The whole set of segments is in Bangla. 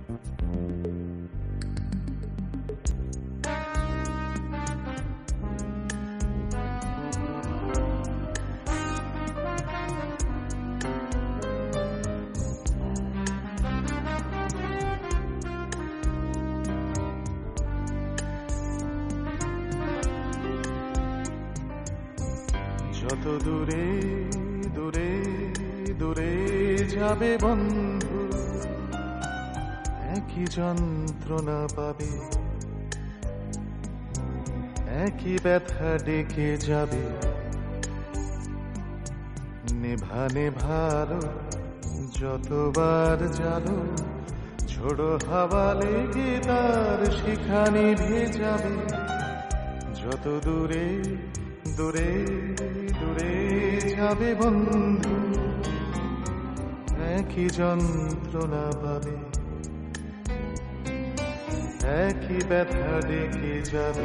যত দূরে দূরে দূরে যাবে বন্ধু, একই যন্ত্রণা পাবে, একই ব্যথা ডেকে যাবে। নেভা নেভালো যতবার জালো, ঝোড়ো হাওয়া লেগে তার শিখা নিভে যাবে। যত দূরে দূরে দূরে যাবে বন্ধু, একই যন্ত্রণা পাবে, একই ব্যথা ডেকে যাবে।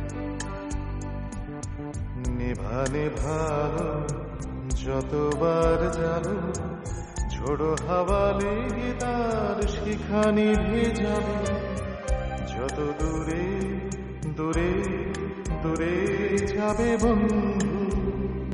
নেভা নেভালো যতবার জালো, ঝোড়ো হাওয়া লেগে তার শিখা নিভে যাবে। যত দূরে দূরে দূরে যাবে বন্ধু,